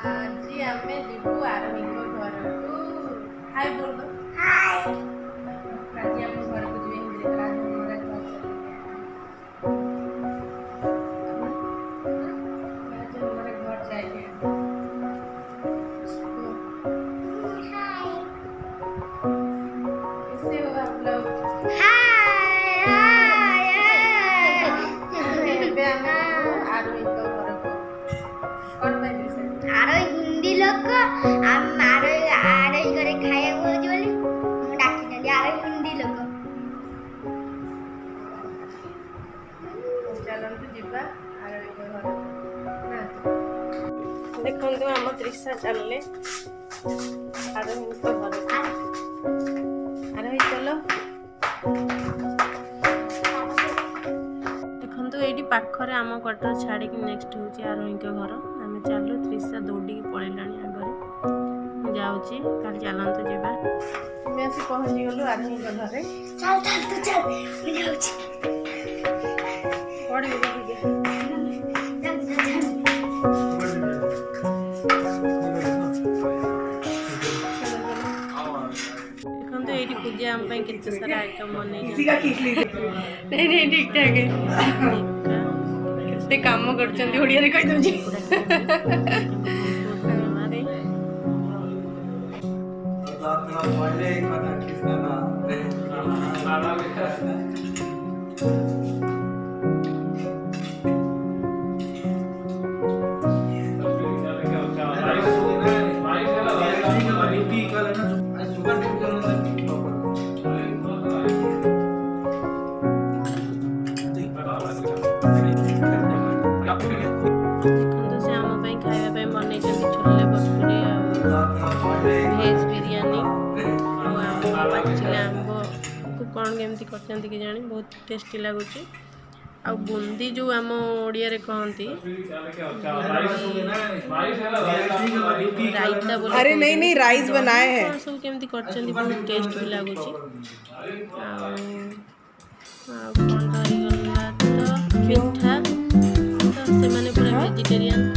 आज आमे जीवु आरोही को घर को हाय बोल दो हाय। आज हम घर को जीवे हिंदी रे आज हमारा घर चले आज हमारे घर जाएंगे। हाय कैसे हो आप लोग? आरोही को घर को कौन भाई आरोही हिंदी लोक आरोही करे खाया बोलि बोली मु डाकी जंदी आरोही हिंदी लोक चलंतु जिबा आरोही को घर ना देखंतु हम त्रिशा चलले आरोही को घर आरोही चलो देखंतु एडी पाखरे आम क्वार्टर छाड़ी कि नेक्स्ट होची आरोही को घर आमे चालू त्रिशा दौड़ी पळेलाणी आगरे जाउची काल चलंतु जिबा मैं आसी पहुंची गलु आरोही को घरे चल चल तू चल मैं जाउची पड़ी गई के चल देखंतु एडी पूजा हम पे कितना सारा आइटम बने किसी का केक ले नहीं ठीक ठाक है कितने काम करचंदी ओडिया रे कहि दउची भेज बिरयानी कौन केमती करचंती कि जानी बहुत टेस्टी लगुच आ बुंदी जो आम ओडिया रे कहंती रायता बोले अरे नहीं राइस बनाए हैं सब केमती करचंती बहुत टेस्ट भी लगुच कौन रही गला तो पिठा तो से माने पूरा वेजिटेरियन